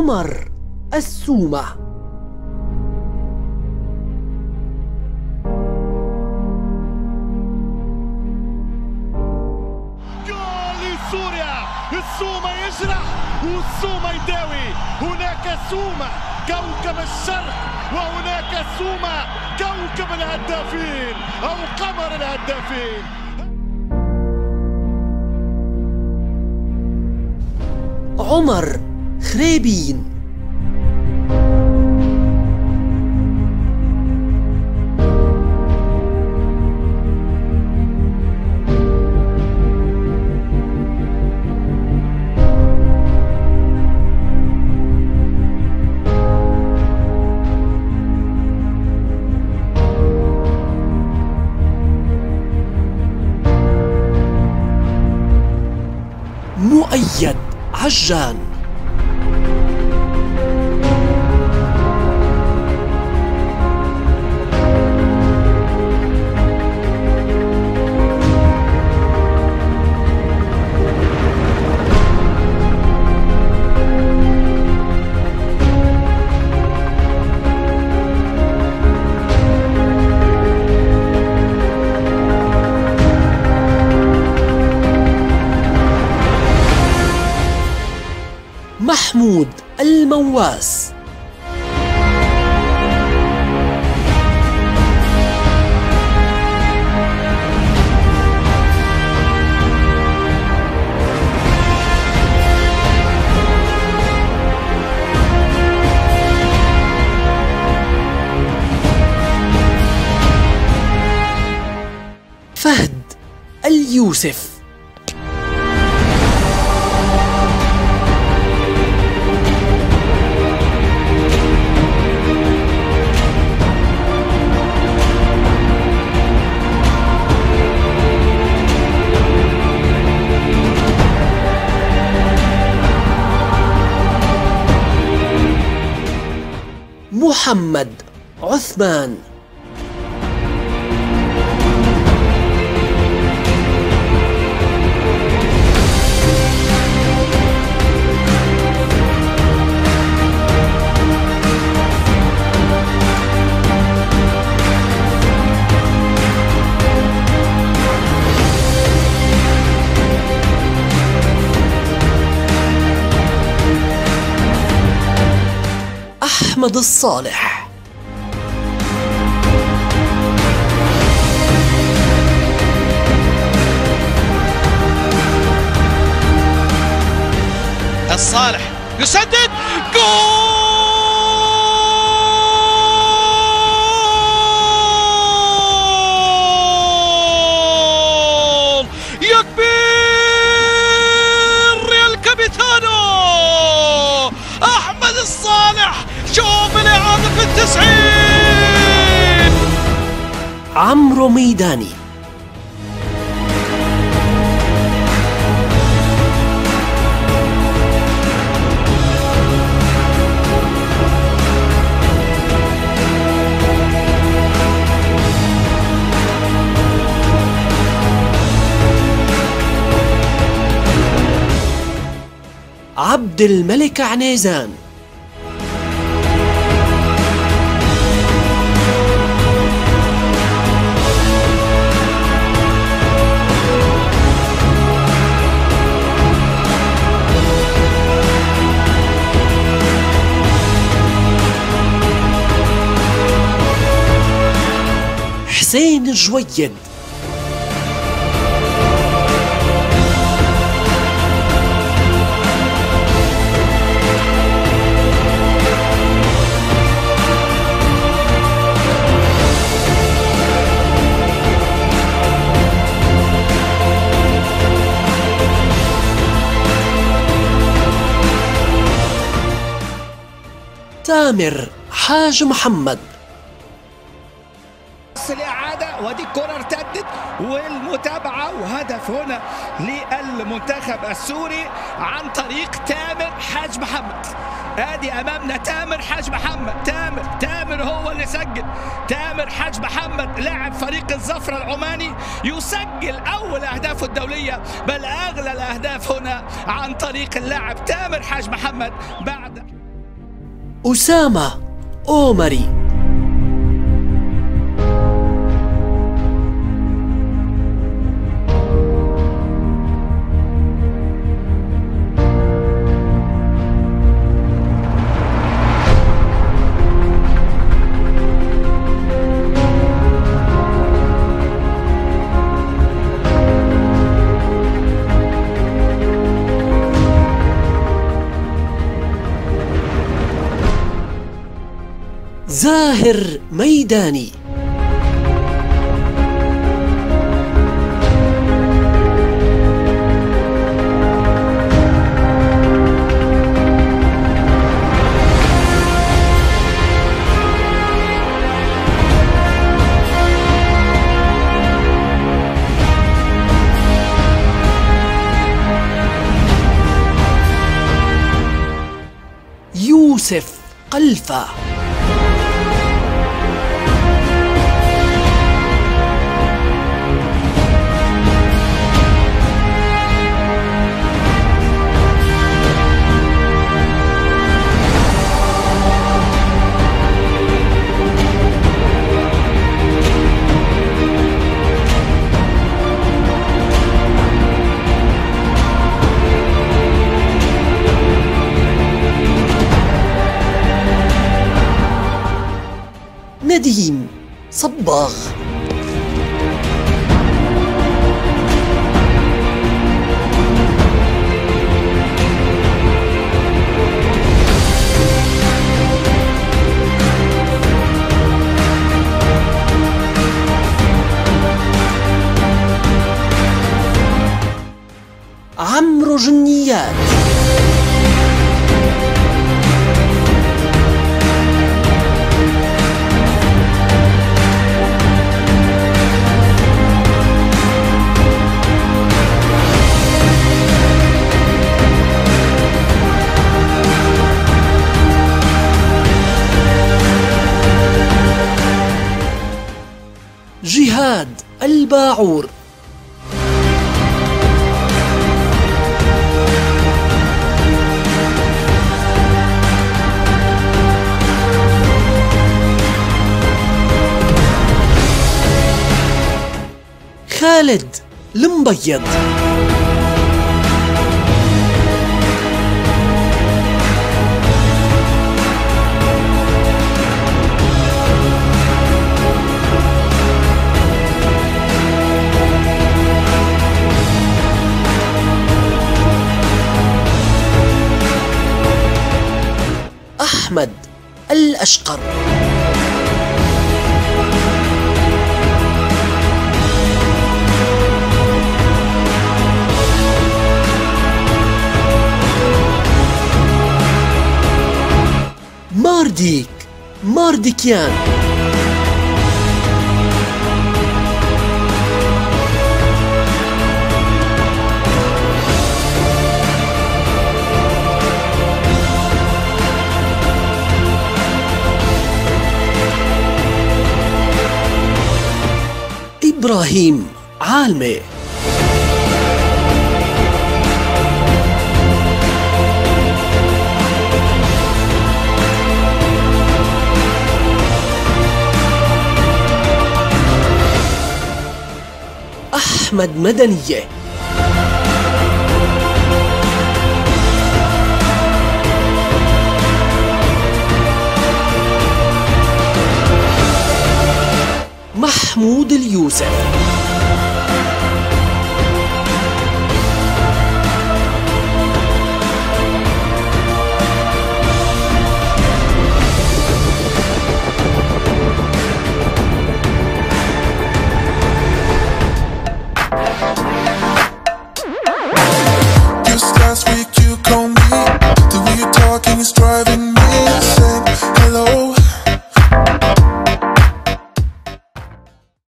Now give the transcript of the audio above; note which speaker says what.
Speaker 1: عمر السومة.
Speaker 2: جول لسوريا، السومة يجرح والسومة يداوي. هناك سومة كوكب الشرق، وهناك سومة كوكب الهدافين أو قمر الهدافين.
Speaker 1: عمر خريبين. مؤيد عجان. محمود المواس. فهد اليوسف. محمد عثمان. أحمد الصالح.
Speaker 3: الصالح يسدد جول يكبر ريال كابيتانو أحمد الصالح. شوف الإعادة في ال90.
Speaker 1: عمرو ميداني. عبد الملك عنيزان. حسين الجويد. تامر حاج محمد.
Speaker 4: الإعادة ودي الكرة ارتدت والمتابعة وهدف هنا للمنتخب السوري عن طريق تامر حاج محمد. ادي امامنا تامر حاج محمد. تامر هو اللي سجل. تامر حاج محمد لاعب فريق الظفرة العماني يسجل اول اهدافه الدولية، بل اغلى الاهداف هنا عن طريق اللاعب تامر حاج محمد. بعد
Speaker 1: أسامة أومري. زاهر ميداني. يوسف قلفة. نديم صباغ. عمرو جنيات. جهاد الباعور. خالد المبيض. أحمد الأشقر. مارديكيان. إبراهيم عالمي. أحمد مدنية. محمود اليوسف.